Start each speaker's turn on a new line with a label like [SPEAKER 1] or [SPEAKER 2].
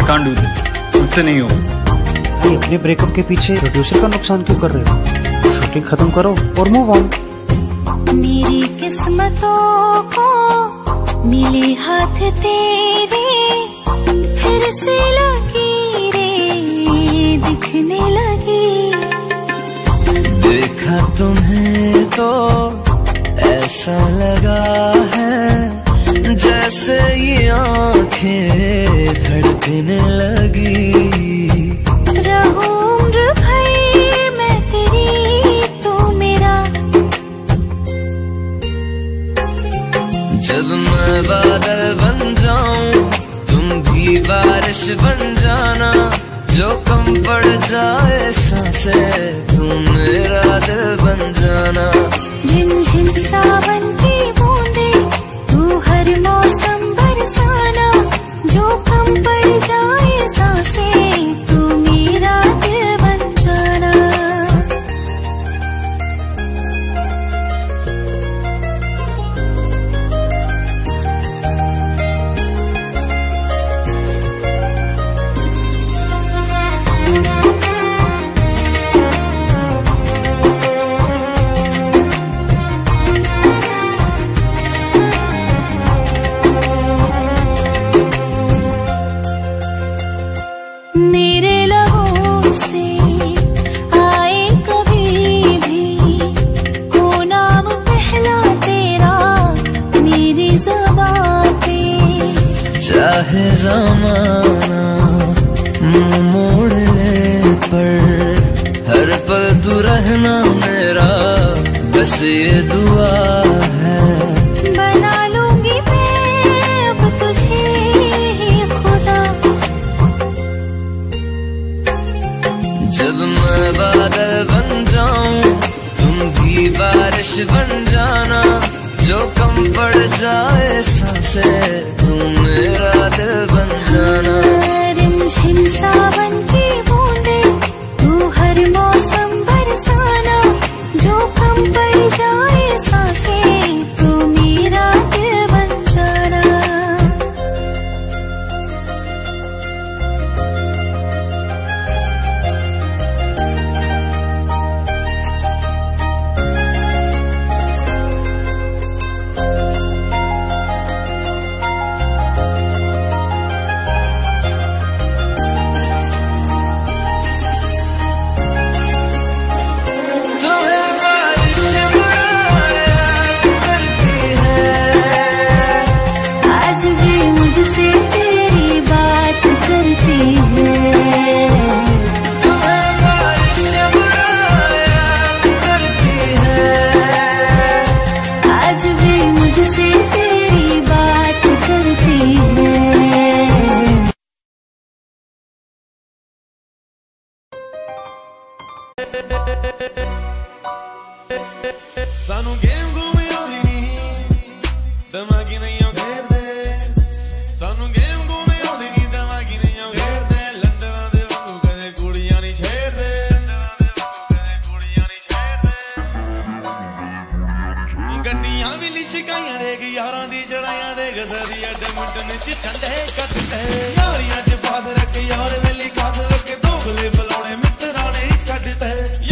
[SPEAKER 1] I can't do this. मुझसे नहीं होगा।
[SPEAKER 2] भाई अपने ब्रेकअप के पीछे प्रोड्यूसर का नुकसान क्यों कर रहे हो? शूटिंग खत्म करो और मूव ऑन।
[SPEAKER 3] मेरी किस्मतों को मिले हाथ तेरे, फिर से लकीरें दिखने लगी।
[SPEAKER 4] देखा तुम्हें तो ऐसा लगा है जैसे ये आंखें धड़कने लगी।
[SPEAKER 3] रहूं उम्र भर मैं तेरी, तू मेरा।
[SPEAKER 4] जब मैं बादल बन जाऊं तुम भी बारिश बन जाना, जो कम पड़ जाए सांसें तुम मेरा दिल बन जाना।
[SPEAKER 3] झिमझिम सावन की बूंदे तू हर मौसम बरसाना, जो कम पड़ जाए सांसें तू मेरा दिल बन जाना। मेरे लबों से आए कभी भी हो नाम पहला तेरा मेरी ज़बां पे।
[SPEAKER 4] चाहे ज़माना मुंह मोड़ ले पर हर पल तू रहना मेरा, बस ये दुआ है।
[SPEAKER 3] बना लूंगी मैं अब तुझे ही खुदा।
[SPEAKER 4] जब मैं बादल बन जाऊं तुम भी बारिश बन जाना, जो कम पड़ जाए सांसें तुम मेरा दिल बन जाना।
[SPEAKER 3] रिमझिम सावन की बूंदे तू हर मौसम बरसाना, जो कम पड़ जाए सांसें तू मेरा दिल बन जाना। आज भी मुझसे तेरी बात करती है।
[SPEAKER 4] तुम्हें बारिश करती है।
[SPEAKER 3] आज भी मुझसे तेरी बात करती है।
[SPEAKER 5] सानू गेम घूमे आउंदी नहीं, दिमागी नहीं खेड़दे। सानू गेम घूमे आउंदी नहीं, दिमागी नहीं खेड़दे। लंडना दे वांगू कदे कुड़ियां नहीं छेड़दे, गड्डियां भी लिशकाइयां देख यारां दी जड़ाइयां देख, सरी एडमिंटन च ठंडे कटदे। यारियां च पास रख यार वेली खास रख, दोगले बुलाने मित्तरां ने छड्डदे।